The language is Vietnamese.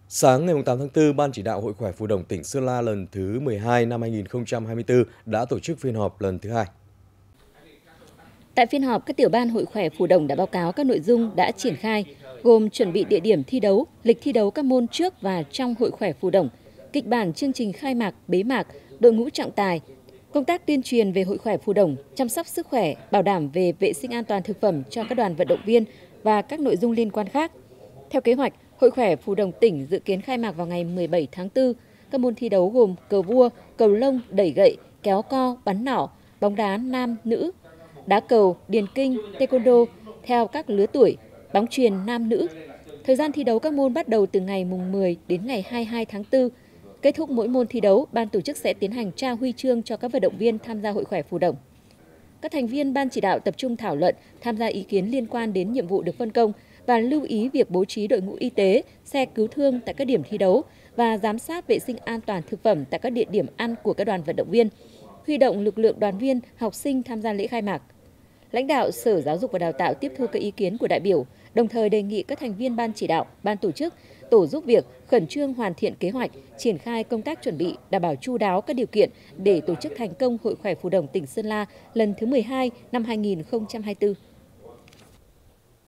Sáng ngày 8 tháng 4, Ban chỉ đạo Hội khỏe Phù Đồng tỉnh Sơn La lần thứ 12 năm 2024 đã tổ chức phiên họp lần thứ hai. Tại phiên họp, các tiểu ban Hội khỏe Phù Đồng đã báo cáo các nội dung đã triển khai, gồm chuẩn bị địa điểm thi đấu, lịch thi đấu các môn trước và trong Hội khỏe Phù Đồng, kịch bản chương trình khai mạc, bế mạc, đội ngũ trọng tài, công tác tuyên truyền về Hội khỏe Phù Đồng, chăm sóc sức khỏe, bảo đảm về vệ sinh an toàn thực phẩm cho các đoàn vận động viên và các nội dung liên quan khác. Theo kế hoạch, Hội khỏe Phù Đồng tỉnh dự kiến khai mạc vào ngày 17 tháng 4. Các môn thi đấu gồm cờ vua, cầu lông, đẩy gậy, kéo co, bắn nỏ, bóng đá nam, nữ, đá cầu, điền kinh, taekwondo theo các lứa tuổi, bóng chuyền nam nữ. Thời gian thi đấu các môn bắt đầu từ ngày 10 đến ngày 22 tháng 4. Kết thúc mỗi môn thi đấu, ban tổ chức sẽ tiến hành trao huy chương cho các vận động viên tham gia Hội khỏe Phù Đồng. Các thành viên ban chỉ đạo tập trung thảo luận, tham gia ý kiến liên quan đến nhiệm vụ được phân công và lưu ý việc bố trí đội ngũ y tế, xe cứu thương tại các điểm thi đấu và giám sát vệ sinh an toàn thực phẩm tại các địa điểm ăn của các đoàn vận động viên, huy động lực lượng đoàn viên, học sinh tham gia lễ khai mạc. Lãnh đạo Sở Giáo dục và Đào tạo tiếp thu các ý kiến của đại biểu, đồng thời đề nghị các thành viên ban chỉ đạo, ban tổ chức, tổ giúp việc khẩn trương hoàn thiện kế hoạch, triển khai công tác chuẩn bị, đảm bảo chu đáo các điều kiện để tổ chức thành công Hội khỏe Phù Đồng tỉnh Sơn La lần thứ 12 năm 2024.